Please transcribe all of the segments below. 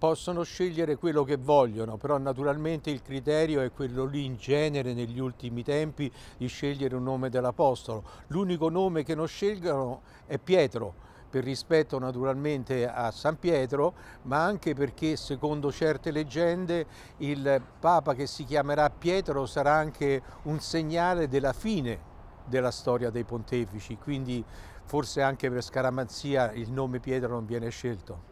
Possono scegliere quello che vogliono, però naturalmente il criterio è quello lì in genere negli ultimi tempi di scegliere un nome dell'Apostolo. L'unico nome che non scelgono è Pietro, per rispetto naturalmente a San Pietro, ma anche perché secondo certe leggende il Papa che si chiamerà Pietro sarà anche un segnale della fine della storia dei pontefici, quindi forse anche per scaramanzia il nome Pietro non viene scelto.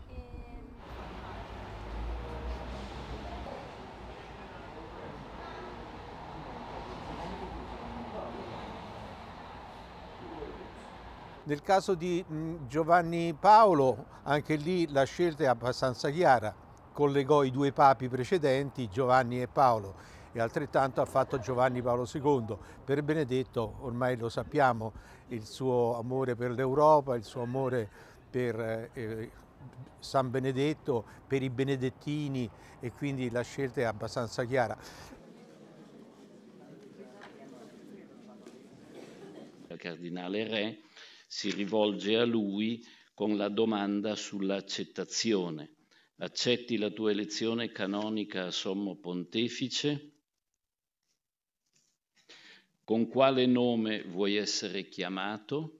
Nel caso di Giovanni Paolo, anche lì la scelta è abbastanza chiara, collegò i due papi precedenti, Giovanni e Paolo, e altrettanto ha fatto Giovanni Paolo II. Per Benedetto, ormai lo sappiamo, il suo amore per l'Europa, il suo amore per San Benedetto, per i benedettini, e quindi la scelta è abbastanza chiara. Il cardinale Re si rivolge a lui con la domanda sull'accettazione. Accetti la tua elezione canonica a Sommo Pontefice? Con quale nome vuoi essere chiamato?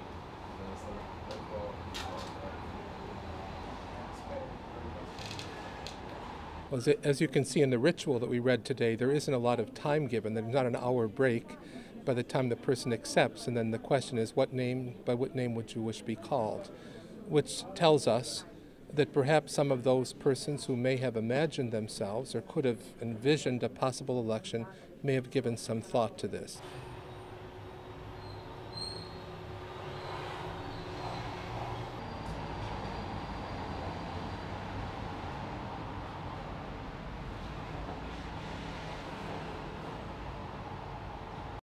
Well, as you can see in the ritual that we read today, there isn't a lot of time given. There's not an hour break by the time the person accepts, and then the question is, by what name would you wish to be called? Which tells us that perhaps some of those persons who may have imagined themselves or could have envisioned a possible election may have given some thought to this.